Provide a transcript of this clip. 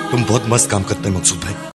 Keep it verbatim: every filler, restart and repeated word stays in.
तुम बहुत मस्त काम करते हैं मकसूद भाई।